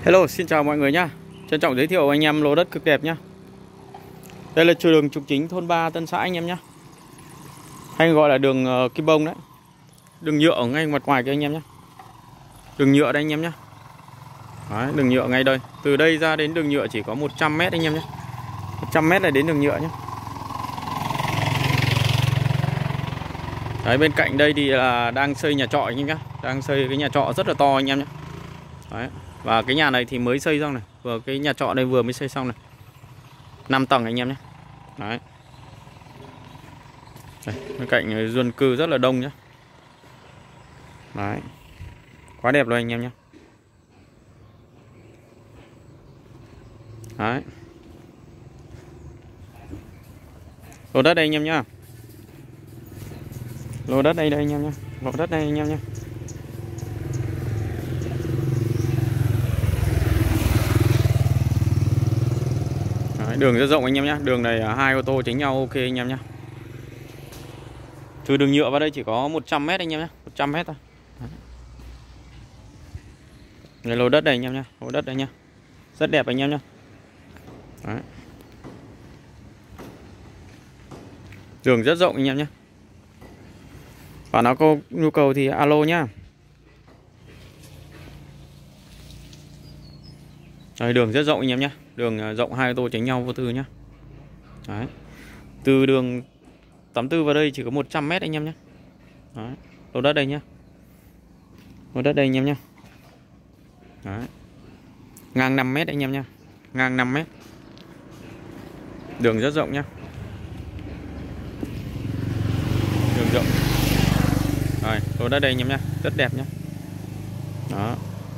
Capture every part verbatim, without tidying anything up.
Hello, xin chào mọi người nhá. Trân trọng giới thiệu anh em lô đất cực đẹp nhá. Đây là trục đường trục chính thôn ba Tân Xã anh em nhá. Hay gọi là đường uh, Kim Bông đấy. Đường nhựa ở ngay mặt ngoài kia anh em nhá. Đường nhựa đây anh em nhá. Đấy, đường nhựa ngay đây. Từ đây ra đến đường nhựa chỉ có một trăm mét anh em nhá. một trăm mét là đến đường nhựa nhá. Đấy, bên cạnh đây thì là đang xây nhà trọ anh em nhá. Đang xây cái nhà trọ rất là to anh em nhá. Đấy. Và cái nhà này thì mới xây xong này. Vừa cái nhà trọ đây vừa mới xây xong này. năm tầng anh em nhé. Đấy. Đây, bên cạnh dân cư rất là đông nhé. Đấy. Quá đẹp luôn anh em nhé. Đấy. Lô đất đây anh em nhá. Lô đất đây đây anh em nhé. Lô đất đây anh em nhé. Đấy, đường rất rộng anh em nhé. Đường này hai ô tô tránh nhau ok anh em nhé. Từ đường nhựa vào đây chỉ có một trăm mét anh em nhé. một trăm mét thôi. Đây lô đất đây anh em nhé. Lô đất đây nhé. Rất đẹp anh em nhé. Đấy. Đường rất rộng anh em nhé. Và nó có nhu cầu thì alo nhá. Đây, đường rất rộng anh em nhé. Đường rộng hai ô tô tránh nhau vô tư nhé. Đấy. Từ đường tám tư vào đây chỉ có một trăm mét anh em nhé. Đấy. Lô đất đây nhé. Lô đất đây anh em nhé. Đấy. Ngang năm mét anh em nhé. Ngang năm mét. Đường rất rộng nhé. Đường rộng. Rồi, lô đất đây anh em nhé. Rất đẹp nhé. Đó.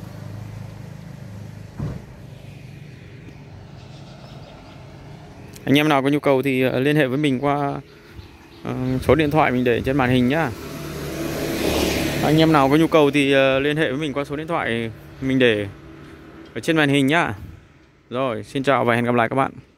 Anh em nào có nhu cầu thì liên hệ với mình qua số điện thoại mình để trên màn hình nhá. Anh em nào có nhu cầu thì liên hệ với mình qua số điện thoại mình để ở trên màn hình nhá. Rồi, xin chào và hẹn gặp lại các bạn.